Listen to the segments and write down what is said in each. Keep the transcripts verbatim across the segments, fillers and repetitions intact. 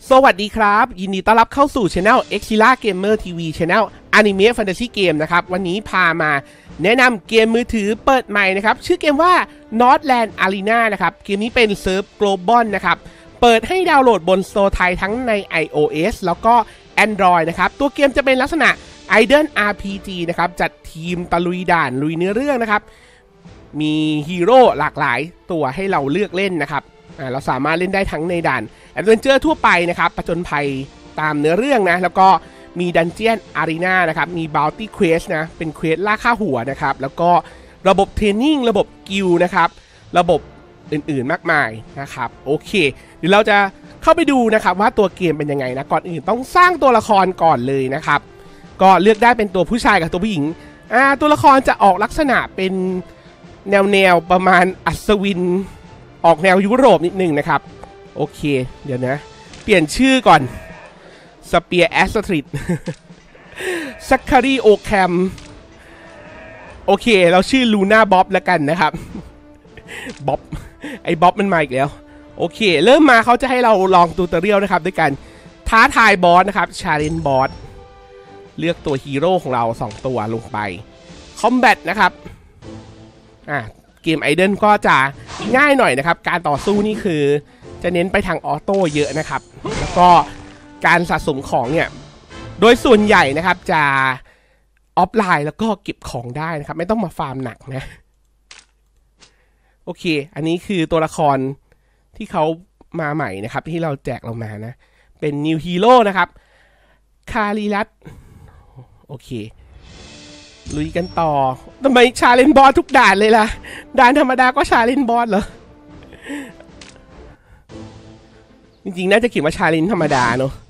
สวัสดีครับยินดีต้อนรับเข้าสู่ Channel Exila Gamer ที วี Channel Anime Fantasy Game นะครับวันนี้พามาแนะนำเกมมือถือเปิดใหม่นะครับชื่อเกมว่า Northland Arena นะครับเกมนี้เป็นเซิร์ฟ Global นะครับเปิดให้ดาวน์โหลดบน Store ไทยทั้งใน iOS แล้วก็ Android นะครับตัวเกมจะเป็นลักษณะ Idle อาร์ พี จี นะครับจัดทีมตะลุยด่านลุยเนื้อเรื่องนะครับมีฮีโร่หลากหลายตัวให้เราเลือกเล่นนะครับเราสามารถเล่นได้ทั้งในด่านแอดเวนเจอร์ทั่วไปนะครับผจญภัยตามเนื้อเรื่องนะแล้วก็มีดันเจียนอารีนานะครับมีบาวตี้เควสนะเป็นเควสล่าค่าหัวนะครับแล้วก็ระบบเทรนนิ่งระบบกิลนะครับระบบอื่นๆมากมายนะครับโอเคเดี๋ยวเราจะเข้าไปดูนะครับว่าตัวเกมเป็นยังไงนะก่อนอื่นต้องสร้างตัวละครก่อนเลยนะครับก็เลือกได้เป็นตัวผู้ชายกับตัวผู้หญิงอ่าตัวละครจะออกลักษณะเป็นแนวแนวประมาณอัศวินออกแนวยุโรปนิดนึงนะครับโอเคเดี๋ยวนะเปลี่ยนชื่อก่อนสเปียร์แอสตริดซัคคารีโอแคมโอเคเราชื่อลูน่าบ๊อบแล้วกันนะครับบ๊อบไอ้บ๊อบมันมาอีกแล้วโอเคเริ่มมาเขาจะให้เราลองตูตอเรียลนะครับด้วยกันท้าทายบอสนะครับชาเลนจ์บอสเลือกตัวฮีโร่ของเราสองตัวลงไปคอมแบทนะครับอ่ะเกมไอเดนก็จะง่ายหน่อยนะครับการต่อสู้นี่คือจะเน้นไปทางออโต้เยอะนะครับแล้วก็การสะสมของเนี่ยโดยส่วนใหญ่นะครับจะออฟไลน์แล้วก็เก็บของได้นะครับไม่ต้องมาฟาร์มหนักนะโอเคอันนี้คือตัวละครที่เขามาใหม่นะครับที่เราแจกเรามานะเป็นนิวฮีโร่นะครับคาริรัตโอเคลุยกันต่อทำไมชาเลนจ์บอสทุกด่านเลยล่ะด่านธรรมดาก็ชาเลนจ์บอสเหรอจริงๆน่าจะเขียนว่าชาเลนจ์ธรรมดาเนอะ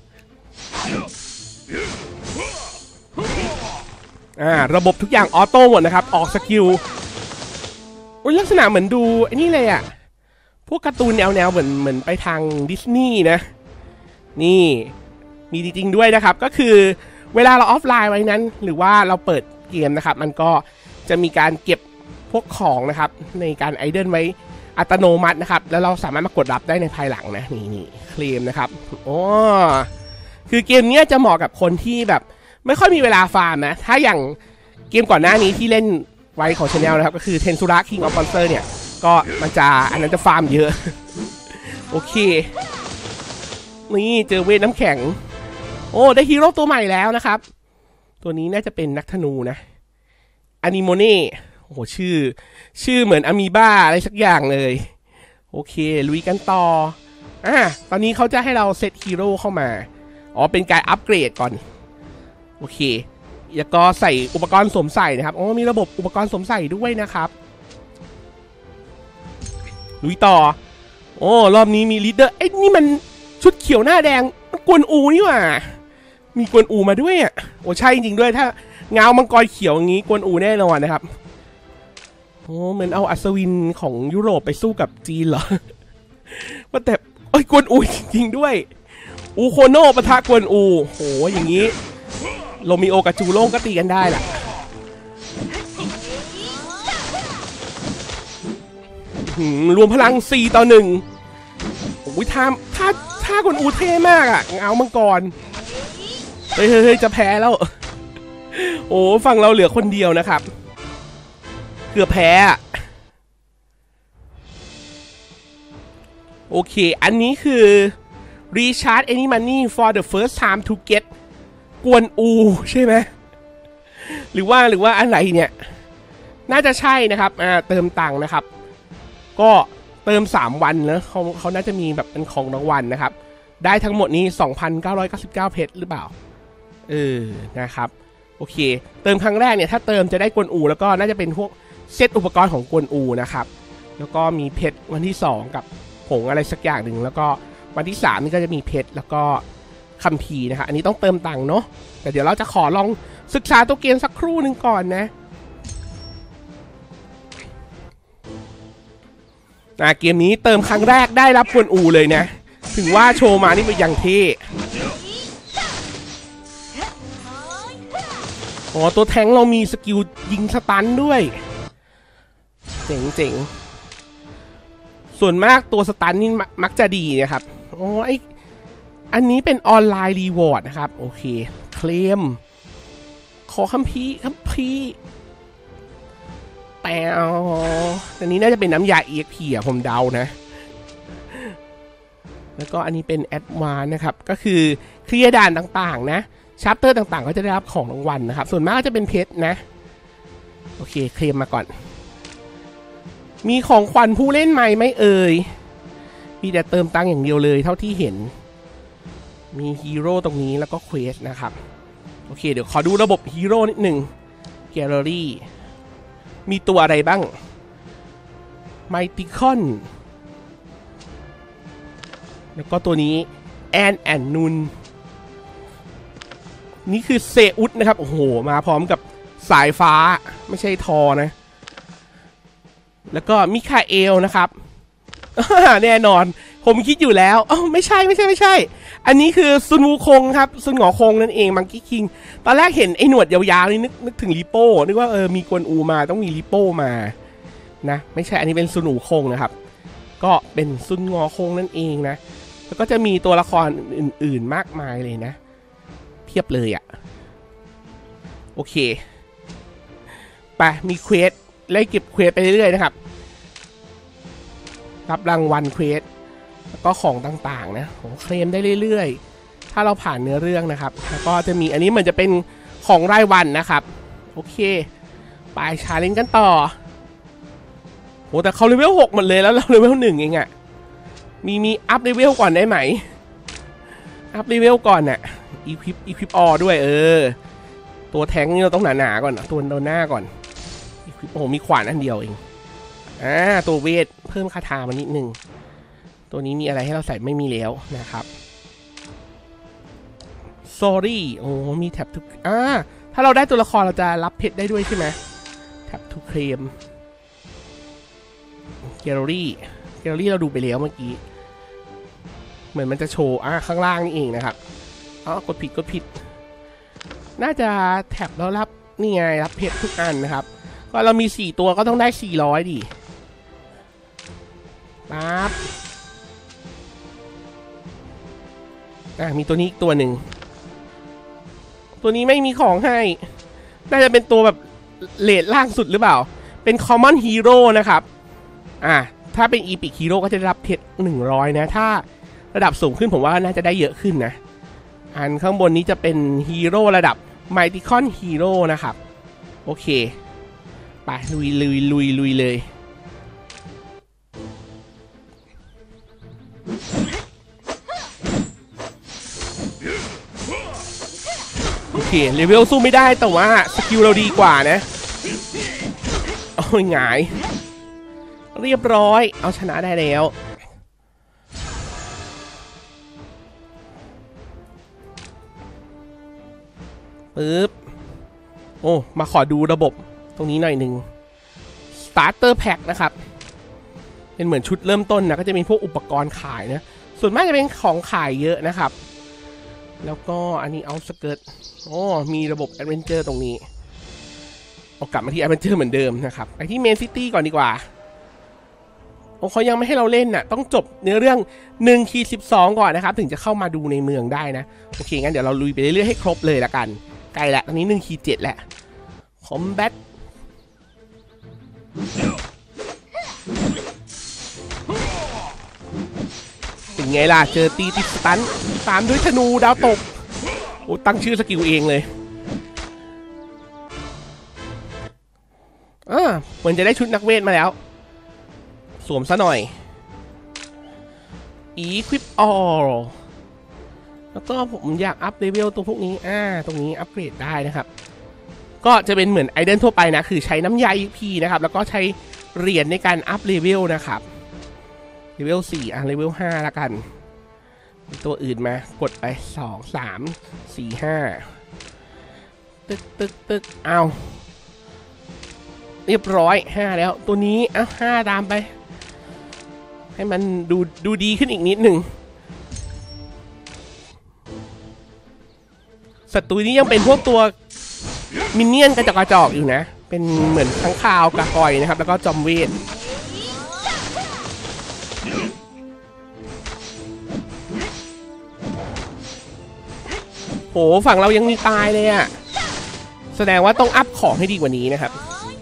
อ่าระบบทุกอย่างออโต้หมดนะครับออกสกิลโอ้ยลักษณะเหมือนดูไอ้นี่เลยอ่ะพวกการ์ตูนแนวๆเหมือนเหมือนไปทางดิสนีย์นะนี่มีจริงๆด้วยนะครับก็คือเวลาเราออฟไลน์ไว้นั้นหรือว่าเราเปิดเกมนะครับมันก็จะมีการเก็บพวกของนะครับในการไอเดิลไว้อัตโนมัตินะครับแล้วเราสามารถมากดรับได้ในภายหลังนะนี่นี่เคลมนะครับโอ้คือเกมนี้จะเหมาะกับคนที่แบบไม่ค่อยมีเวลาฟาร์มนะถ้าอย่างเกมก่อนหน้านี้ที่เล่นไว้ของ Channel นะครับก็คือเทนซูระ King of Monster เนี่ยก็มันจะอันนั้นจะฟาร์มเยอะโอเคนี่เจอเวทน้ำแข็งโอ้ได้ฮีโร่ตัวใหม่แล้วนะครับตัวนี้น่าจะเป็นนักธนูนะอานิโมเน่โอ้โหชื่อชื่อเหมือนอะมีบ้าอะไรสักอย่างเลยโอเคลุยกันต่ออ่ะตอนนี้เขาจะให้เราเซตฮีโร่เข้ามาอ๋อเป็นการอัปเกรดก่อนโอเคแล้วก็ใส่อุปกรณ์สวมใส่นะครับอ๋อมีระบบอุปกรณ์สวมใส่ด้วยนะครับลุยต่อโอ้รอบนี้มีลีดเดอร์ไอ้นี่มันชุดเขียวหน้าแดงกวนอูนี่หว่ามีกวนอูมาด้วยอ่ะโอ้ใช่จริงด้วยถ้าเงามังกรเขียวอย่างนี้กวนอูแน่นอนนะครับโอ้เหมือนเอาอัศวินของยุโรปไปสู้กับจีนเหรอว่าแต่เอ้ยกวนอูจริงๆด้วยอูโคโน่ปะทะกวนอูโหอย่างนี้โรมิโอกับจูโร่ก็ตีกันได้ล่ะรวมพลังสี่ต่อหนึ่งโอ้ยท่าท่าท่ากวนอูเท่มากอ่ะเงามังกรเฮ้ยเฮ้ยจะแพ้แล้วโอ้ฝั่งเราเหลือคนเดียวนะครับเกือบแพ้โอเคอันนี้คือ recharge any money for the first time to get กวนอูใช่ไหมหรือว่าหรือว่าอะไรเนี่ยน่าจะใช่นะครับอ่าเติมตังค์นะครับก็เติมสามวันนะเขาเขาน่าจะมีแบบเป็นของรางวัลนะครับได้ทั้งหมดนี้ สองพันเก้าร้อยเก้าสิบเก้า เพชรหรือเปล่าเออนะครับโอเคเติมครั้งแรกเนี่ยถ้าเติมจะได้กวนอูแล้วก็น่าจะเป็นพวกเซตอุปกรณ์ของกวนอูนะครับแล้วก็มีเพชรวันที่สองกับผงอะไรสักอย่างหนึ่งแล้วก็วันที่สามนี่ก็จะมีเพชรแล้วก็คัมภีร์นะครับอันนี้ต้องเติมตังค์เนาะแต่เดี๋ยวเราจะขอลองศึกษาตัวเกมสักครู่หนึ่งก่อนนะอ่าเกมนี้เติมครั้งแรกได้รับกวนอูเลยนะถึงว่าโชว์มานี่เป็นอย่างเท่อ๋อตัวแทงเรามีสกิลยิงสตันด้วยเจ๋งๆส่วนมากตัวสตันนี่มักจะดีนะครับโอ้ไออันนี้เป็นออนไลน์รีวอร์ดนะครับโอเคเคลมขอคัมภีร์คัมภีร์แปลอันนี้น่าจะเป็นน้ำยา อี เอ็กซ์ พี อ่ะผมเดานะแล้วก็อันนี้เป็นแอดวานซ์นะครับก็คือเคลียร์ด่านต่างๆนะชัปเตอร์ต่างๆก็จะได้รับของรางวัลนะครับส่วนมากจะเป็นเพชรนะโอเคเคลมมาก่อนมีของขวัญผู้เล่นใหม่ไหมเอ่ยมีแต่เติมตังค์อย่างเดียวเลยเท่าที่เห็นมีฮีโร่ตรงนี้แล้วก็เควสนะครับโอเคเดี๋ยวขอดูระบบฮีโร่นิดหนึ่งแกลเลอรี่มีตัวอะไรบ้างไมติคอนแล้วก็ตัวนี้แอนแอนนุนนี่คือเซอุสนะครับโอ้โหมาพร้อมกับสายฟ้าไม่ใช่ทอนะแล้วก็มิคาเอลนะครับแน่นอนผมคิดอยู่แล้วอ๋อไม่ใช่ไม่ใช่ไม่ใช่อันนี้คือซุนวูคงครับซุนหงอคงนั่นเองมังกี้คิงตอนแรกเห็นไอ้หนวดยาวๆนี่นึกนึกถึงลิโป้นึกว่าเออมีกวนอูมาต้องมีลิโป้มานะไม่ใช่อันนี้เป็นซุนหูคงนะครับก็เป็นซุนงอคงนั่นเองนะแล้วก็จะมีตัวละครอื่นๆมากมายเลยนะเพียบเลยอะ่ะโอเคไปมีเควสไล่เก็บเควสไปเรื่อยๆนะครับรับรางวัลเควสแล้วก็ของต่างๆนะผมเคลมได้เรื่อยๆถ้าเราผ่านเนื้อเรื่องนะครับแล้วก็จะมีอันนี้เหมือนจะเป็นของรายวันนะครับโอเคไปชาเลนจ์กันต่อโหแต่เขาเลเวลหกหมดเลยแล้วเราเลเวลหนึ่งเองอะมีมีอัพเลเวลก่อนได้ไหมอัพเลเวลก่อนน่ะอีควิปอีควิปออด้วยเออตัวแทงนี่เราต้องหนาๆก่อนตัวโดนหน้าก่อนอีควิปโอ้โหมีขวานอันเดียวเองอ่าตัวเวทเพิ่มคาถามานิดนึงตัวนี้มีอะไรให้เราใส่ไม่มีแล้วนะครับ sorry โอ้มีแท็บทุกอ่าถ้าเราได้ตัวละครเราจะรับเพชรได้ด้วยใช่ไหมแท็บทุกเคลมแกลเลอรี่แกลเลอรี่เราดูไปแล้วเมื่อกี้เหมือนมันจะโชว์อ่าข้างล่างนี่เองนะครับอ๋อกดผิดกดผิดน่าจะแท็บแล้วรับนี่ไงรับเพชรทุกอันนะครับก็เรามีสี่ตัวก็ต้องได้สี่ร้อยดิปั๊บอ่ะมีตัวนี้อีกตัวหนึ่งตัวนี้ไม่มีของให้น่าจะเป็นตัวแบบเลทล่างสุดหรือเปล่าเป็น common hero นะครับอ่ะถ้าเป็น epic hero ก็จะได้รับเพชรหนึ่งร้อยนะถ้าระดับสูงขึ้นผมว่าน่าจะได้เยอะขึ้นนะอันข้างบนนี้จะเป็นฮีโร่ระดับ Mythicon Hero นะครับโอเคไปลุยลุยลุยลุยเลยโอเคเลเวลสู้ไม่ได้แต่ว่าสกิลเราดีกว่านะโอ้ยหงายเรียบร้อยเอาชนะได้แล้วปึ๊บโอ้มาขอดูระบบตรงนี้หน่อยหนึ่ง starter pack นะครับเป็นเหมือนชุดเริ่มต้นนะก็จะมีพวกอุปกรณ์ขายนะส่วนมากจะเป็นของขายเยอะนะครับแล้วก็อันนี้เอาสเกิร์ตโอ้มีระบบ adventure ตรงนี้เอากลับมาที่ adventure เหมือนเดิมนะครับไปที่ main city ก่อนดีกว่าโอ้เขายังไม่ให้เราเล่นน่ะต้องจบเนื้อเรื่อง หนึ่งขีดสิบสอง ก่อนนะครับถึงจะเข้ามาดูในเมืองได้นะโอเคงั้นเดี๋ยวเราลุยไปเรื่อยๆให้ครบเลยละกันใกล้แล้วตอนนี้ หนึ่งขีดเจ็ด แล้ว combat เป็นไงล่ะเจอตีติดสตันตามด้วยธนูดาวตกโอ้ตั้งชื่อสกิลเองเลยอ่าเหมือนจะได้ชุดนักเวทมาแล้วสวมซะหน่อย equip all แล้วก็ผมอยากอัพเลเวลตัวพวกนี้อ่าตรงนี้อัพเกรดได้นะครับก็จะเป็นเหมือนไอเดนทั่วไปนะคือใช้น้ำยา อี เอ็กซ์ พี นะครับแล้วก็ใช้เหรียญในการอัพเลเวลนะครับเลเวลสี่อ่ะเลเวลห้าละกันตัวอื่นมากดไปสอง สาม สี่ ห้าตึกตึกตึกเอาเรียบร้อยห้าแล้วตัวนี้อ่ะห้าตามไปให้มันดูดูดีขึ้นอีกนิดหนึ่งศัตรูนี้ยังเป็นพวกตัวมินเนี่ยนกระจอกกระจอกอยู่นะเป็นเหมือนข้างคาวกระกอยนะครับแล้วก็จอมเวทโหฝั่งเรายังมีตายเลยอะแสดงว่าต้องอัพของให้ดีกว่านี้นะครับ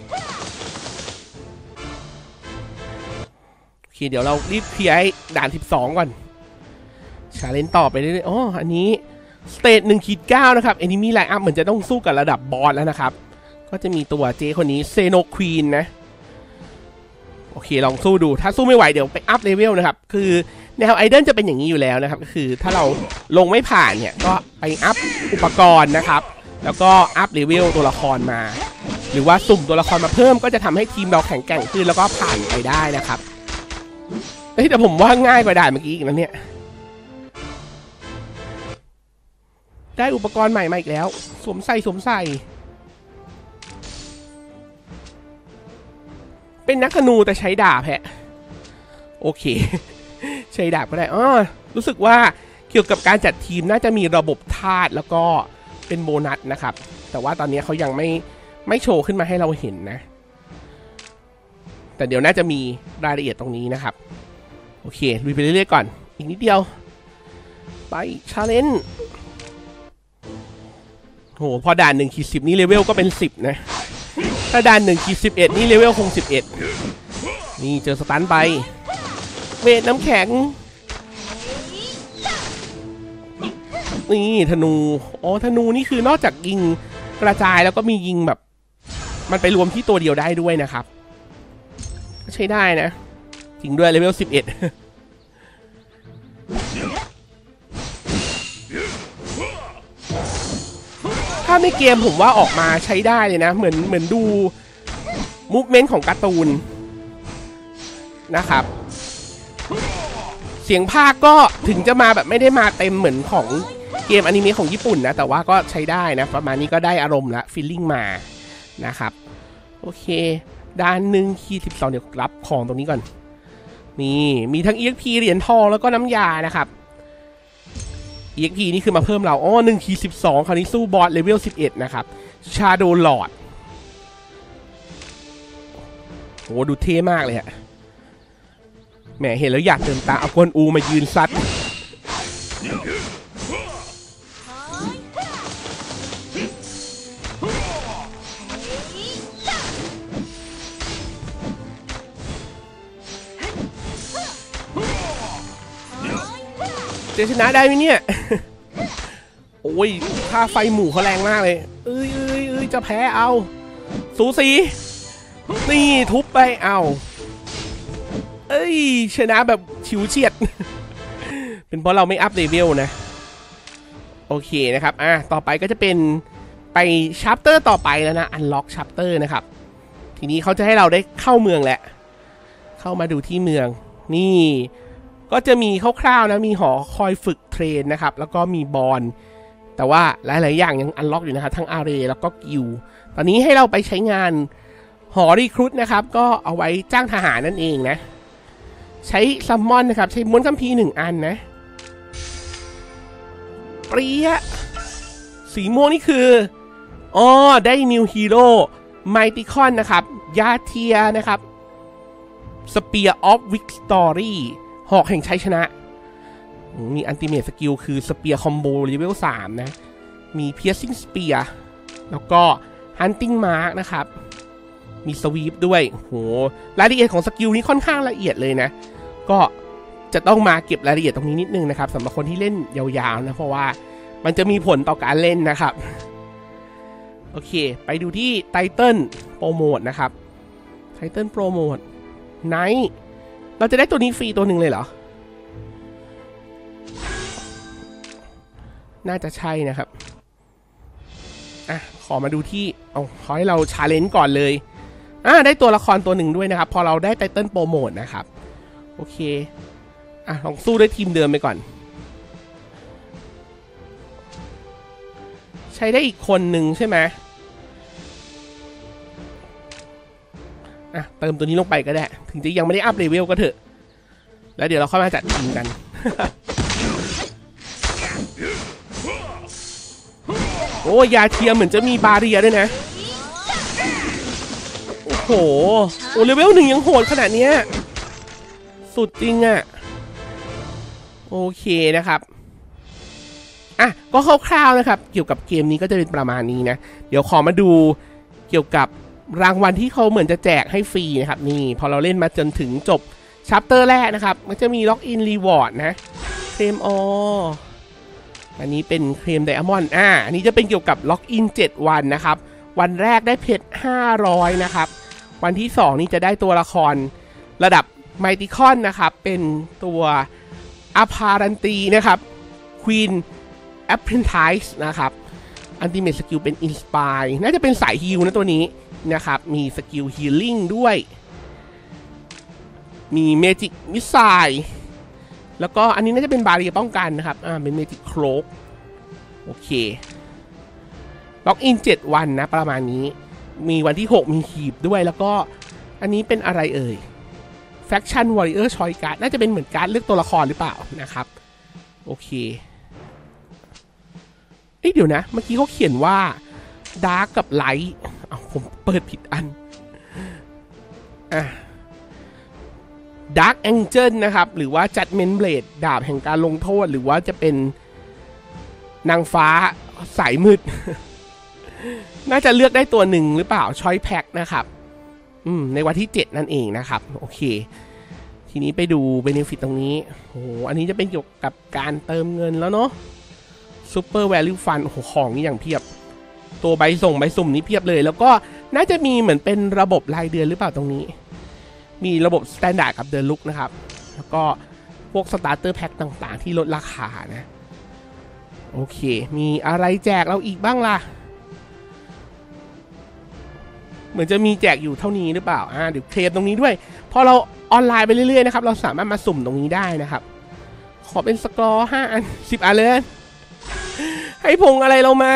โอเคเดี๋ยวเรารีบเคลียร์ด่านสิบสองก่อนชาเลนจ์ต่อไปเรื่อยๆอ๋ออันนี้สเตจหนึ่งขีดเก้านะครับแอนิมีไลน์อัพเหมือนจะต้องสู้กับระดับบอสแล้วนะครับก็จะมีตัวเจคนนี้เซโนควีนนะโอเคลองสู้ดูถ้าสู้ไม่ไหวเดี๋ยวไปอัพเลเวลนะครับคือแนวไอดอลจะเป็นอย่างนี้อยู่แล้วนะครับก็คือถ้าเราลงไม่ผ่านเนี่ยก็ไปอัพอุปกรณ์นะครับแล้วก็อัพเลเวลตัวละครมาหรือว่าสุ่มตัวละครมาเพิ่มก็จะทำให้ทีมเราแข็งแกร่งขึ้นแล้วก็ผ่านไปได้นะครับเฮ้ยแต่ผมว่าง่ายกว่าด่านเมื่อกี้อีกนะเนี่ยได้อุปกรณ์ใหม่มาอีกแล้วสวมใส่สวมใส่เป็นนักธนูแต่ใช้ดาบแฮะโอเคใช้ดาบก็ได้อ๋อรู้สึกว่าเกี่ยวกับการจัดทีมน่าจะมีระบบธาตุแล้วก็เป็นโบนัสนะครับแต่ว่าตอนนี้เขายังไม่ไม่โชว์ขึ้นมาให้เราเห็นนะแต่เดี๋ยวน่าจะมีรายละเอียดตรงนี้นะครับโอเคลุยไปเรื่อยๆก่อนอีกนิดเดียวไปชาเลนจ์โหพอด่านหนึ่งขีดสิบนี่เลเวลก็เป็นสิบนะถ้าด่านหนึ่งขีดสิบเอ็ดนี่เลเวลคงสิบเอ็ดนี่เจอสตันไปเวทน้ำแข็งนี่ธนูอ๋อธนูนี่คือนอกจากยิงกระจายแล้วก็มียิงแบบมันไปรวมที่ตัวเดียวได้ด้วยนะครับใช้ได้นะจริงด้วยเลเวลสิบเอ็ดถ้าในเกมผมว่าออกมาใช้ได้เลยนะเหมือนเหมือนดูมูฟเมนต์ของการ์ตูนนะครับเสียงภาคก็ถึงจะมาแบบไม่ได้มาเต็มเหมือนของเกมอนิเมะของญี่ปุ่นนะแต่ว่าก็ใช้ได้นะประมาณนี้ก็ได้อารมณ์และฟีลลิ่งมานะครับโอเคด้านหนึ่งขีดสิบสองเดี๋ยวรับของตรงนี้ก่อนนี่มีทั้ง อี เอ็กซ์ พี เหรียญทองแล้วก็น้ำยานะครับ อี เอ็กซ์ พี นี่คือมาเพิ่มเราอ๋อหนึ่งขีดสิบสองคราวนี้สู้บอสเลเวลสิบเอ็ดนะครับชาโดว์ลอร์ดโหดูเท่มากเลยฮะแหมเห็นแล้วอยากเดินตาเอากวนอูมายืนซัดจะชนะได้ไหมเนี่ยโอ้ยค่าไฟหมู่เขาแรงมากเลยเอ้ยเอ้ยเอ้ยจะแพ้เอาสูสีนี่ทุบไปเอาเอ้ยชนะแบบฉิวเฉียดเป็นเพราะเราไม่อัพเลเวลนะโอเคนะครับอ่ะต่อไปก็จะเป็นไปชัปเตอร์ต่อไปแล้วนะอันล็อกชัปเตอร์นะครับทีนี้เขาจะให้เราได้เข้าเมืองแหละเข้ามาดูที่เมืองนี่ก็จะมีคร่าวๆนะมีหอคอยฝึกเทรนนะครับแล้วก็มีบอลแต่ว่าหลายๆอย่างยังอันล็อกอยู่นะครับทั้งอาร์เรย์แล้วก็กิลตอนนี้ให้เราไปใช้งานหอรีครูทนะครับก็เอาไว้จ้างทหารนั่นเองนะใช้ซัมมอนนะครับใช้ม้วนคัมภีร์หนึ่งอันนะเปรี้ยสีม่วงนี่คืออ๋อได้นิวฮีโร่ไมติคอนนะครับยาเทียนะครับสเปียร์ออฟวิกตอรี่หอกแห่งชัยชนะมีอันติเมทสกิลคือสเปียร์คอมโบเลเวลสามนะมีเพียร์ซิ่งสเปียร์แล้วก็ฮันติงมาร์กนะครับมีสวีปด้วยโหรายละเอียดของสกิลนี้ค่อนข้างละเอียดเลยนะก็จะต้องมาเก็บรายละเอียดตรงนี้นิดนึงนะครับสำหรับคนที่เล่นยาวๆนะเพราะว่ามันจะมีผลต่อการเล่นนะครับโอเคไปดูที่ไทเทิลโปรโมทนะครับไทเทิลโปรโมทไนท์เราจะได้ตัวนี้ฟรีตัวหนึ่งเลยเหรอน่าจะใช่นะครับอ่ะขอมาดูที่เอาขอให้เราชาเลนจ์ก่อนเลยอ่ะได้ตัวละครตัวหนึ่งด้วยนะครับพอเราได้ไทเทิลโปรโมทนะครับโอเคอ่ะลองสู้ด้วยทีมเดิมไปก่อนใช้ได้อีกคนหนึ่งใช่ไหมอ่ะเติมตัวนี้ลงไปก็ได้ถึงจะยังไม่ได้อัพเลเวลก็เถอะแล้วเดี๋ยวเราค่อยมาจัดทีมกัน โอ้ยาเทียมเหมือนจะมีบาเรียด้วยนะโอ้โหโอ้เลเวลหนึ่งยังโหดขนาดนี้สุดจริงอะโอเคนะครับอ่ะก็คร่าวๆนะครับเกี่ยวกับเกมนี้ก็จะเป็นประมาณนี้นะเดี๋ยวขอมาดูเกี่ยวกับรางวัลที่เขาเหมือนจะแจกให้ฟรีนะครับนี่พอเราเล่นมาจนถึงจบชัปเตอร์แรกนะครับมันจะมีล็อกอินรีวอร์ดนะเคลมออันนี้เป็นเคลมไดอะมอนด์อ่าอันนี้จะเป็นเกี่ยวกับล็อกอินเจ็ดวันนะครับวันแรกได้เพชรห้าร้อยนะครับวันที่สองนี่จะได้ตัวละครระดับไมติคอนนะครับเป็นตัวอพารันตีนะครับควีนแอปเพนไทส์นะครับอันติเมทสกิลเป็นอินสปายน่าจะเป็นสายฮีลนะตัวนี้นะครับมีสกิลฮีลลิ่งด้วยมีเมจิกมิสไซล์แล้วก็อันนี้น่าจะเป็นบาเรียป้องกันนะครับอ่าเป็นเมจิกโครกโอเคล็อกอินเจ็ดวันนะประมาณนี้มีวันที่หกมีหีบด้วยแล้วก็อันนี้เป็นอะไรเอ่ยแฟคชั่นวอริเออร์ชอยการ์ดน่าจะเป็นเหมือนการ์ดเลือกตัวละครหรือเปล่านะครับโอเคเอ๊ะเดี๋ยวนะเมื่อกี้เขาเขียนว่าดาร์กกับไลท์เอาผมเปิดผิดอันอ่ะดาร์กแองเจิลนะครับหรือว่าจัดเมนเบลดดาบแห่งการลงโทษหรือว่าจะเป็นนางฟ้าสายมืด น่าจะเลือกได้ตัวหนึ่งหรือเปล่าชอยแพ็คนะครับอืมในวันที่เจ็ดนั่นเองนะครับโอเคทีนี้ไปดูเบเนฟิตตรงนี้โอ้อันนี้จะเป็นเกี่ยวกับการเติมเงินแล้วเนาะซูเปอร์แวลูฟันโอ้โหของนี่อย่างเพียบตัวใบส่งใบสุ่มนี้เพียบเลยแล้วก็น่าจะมีเหมือนเป็นระบบรายเดือนหรือเปล่าตรงนี้มีระบบสแตนดาร์ดกับเดอะลุคนะครับแล้วก็พวกสตาร์เตอร์แพ็คต่างๆที่ลดราคานะโอเคมีอะไรแจกเราอีกบ้างล่ะเหมือนจะมีแจกอยู่เท่านี้หรือเปล่าอ่าเดี๋ยวเคลมตรงนี้ด้วยพอเราออนไลน์ไปเรื่อยๆนะครับเราสามารถมาสุ่มตรงนี้ได้นะครับขอเป็นสกอร์ห้าอันสิบอันเลยให้พงอะไรเรามา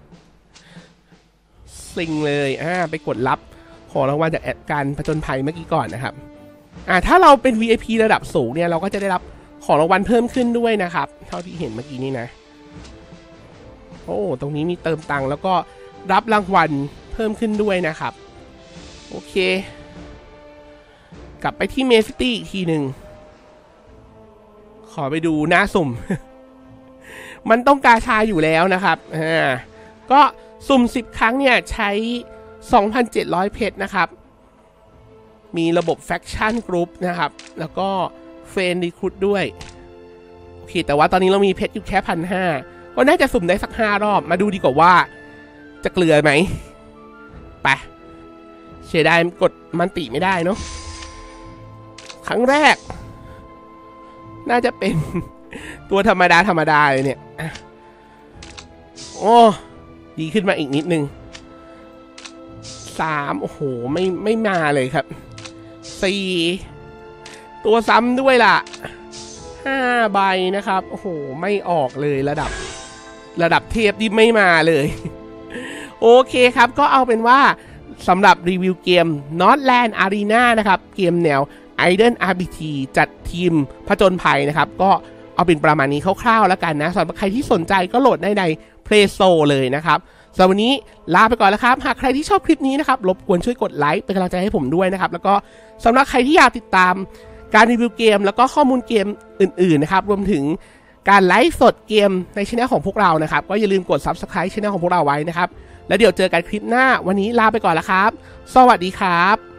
สิ่งเลยอ่าไปกดรับขอรางวัลจากแอดการผจญภัยเมื่อกี้ก่อนนะครับอ่าถ้าเราเป็น วี ไอ พี ระดับสูงเนี่ยเราก็จะได้รับของรางวัลเพิ่มขึ้นด้วยนะครับเท่าที่เห็นเมื่อกี้นี้นะโอ้ตรงนี้มีเติมตังค์แล้วก็รับรางวัลเพิ่มขึ้นด้วยนะครับโอเคกลับไปที่เมซิตี้อีกทีหนึ่งขอไปดูหน้าสุ่ม มันต้องกาชาอยู่แล้วนะครับอ่าก็สุ่มสิบครั้งเนี่ยใช้ สองพันเจ็ดร้อย เพชรนะครับมีระบบแฟคชั่นกรุ๊ปนะครับแล้วก็เฟรนด์รีครูทด้วยโอเคแต่ว่าตอนนี้เรามีเพชรอยู่แค่พันห้าก็น่าจะสุ่มได้สักห้ารอบมาดูดีกว่าว่าจะเกลือไหมไปเสียดายกดมันติไม่ได้เนาะครั้งแรกน่าจะเป็นตัวธรรมดาธรรมดาเลยเนี่ยโอ้ดีขึ้นมาอีกนิดนึงสามโอ้โหไม่ไม่มาเลยครับสี่ตัวซ้ำด้วยล่ะห้าใบนะครับโอ้โหไม่ออกเลยระดับระดับเทพที่ไม่มาเลยโอเคครับก็เอาเป็นว่าสำหรับรีวิวเกม Northland Arena นะครับเกมแนว Idle อาร์ พี จี จัดทีมผจญภัยนะครับก็เอาเป็นประมาณนี้คร่าวๆแล้วกันนะสำหรับใครที่สนใจก็โหลดได้ใน Play Store เลยนะครับสำหรับวันนี้ลาไปก่อนแล้วครับหากใครที่ชอบคลิปนี้นะครับรบกวนช่วยกดไลค์เป็นกำลังใจให้ผมด้วยนะครับแล้วก็สำหรับใครที่อยากติดตามการรีวิวเกมแล้วก็ข้อมูลเกมอื่นๆนะครับรวมถึงการไลฟ์สดเกมในช่องของพวกเรานะครับก็อย่าลืมกด ซับสไครบ์ ช่องของพวกเราไว้นะครับแล้วเดี๋ยวเจอกันคลิปหน้าวันนี้ลาไปก่อนแล้วครับสวัสดีครับ